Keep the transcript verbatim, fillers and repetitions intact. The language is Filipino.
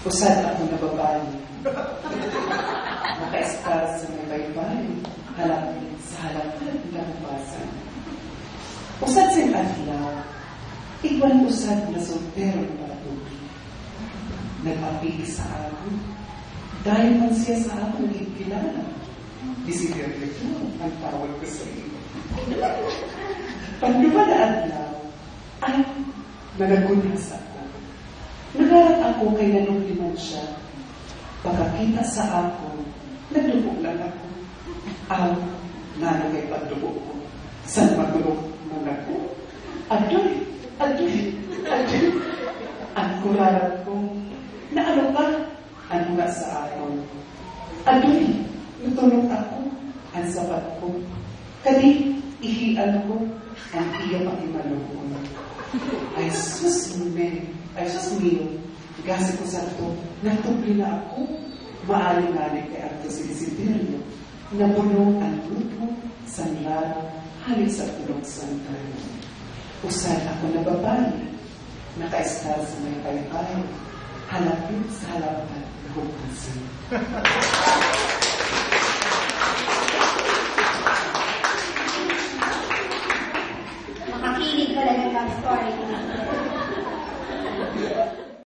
Usad ako nababali. Naka-estar sa may baybay, halapin sa halapin na nabasan. Usad sa adlaw, igwan usad na soltero na patuloy. Nagpapili sa akin, dahil man siya sa akin nagkilala. Disider ito ang tawag ko sa iyo. Pagduba na adlaw, ay nagagunhas ako. Nagarat ako kay nanungliman siya. Pagkakita sa ako, nagdubog lang ako. Ang nanagay pagdubog ko. San magulong man ako? Adoy, adoy, adoy. Ang kurarat ko, na ano ka? Ano nga sa akin? Adoy, natulog ako. Ang sabat ko. Kani, ihian ko. Ang iya pakimalong ko. Ay, sus, men. Ay, sus, mio. Gasi ko sa ito. Natubli na ako. Maaling-aling kay Arto Silisiderio. Nabulong ang grupo, sanlad, halik sa tulog santan. Usad ako nababali. Naka-estar sa may paybay. Halapin sa halapan na hukasin.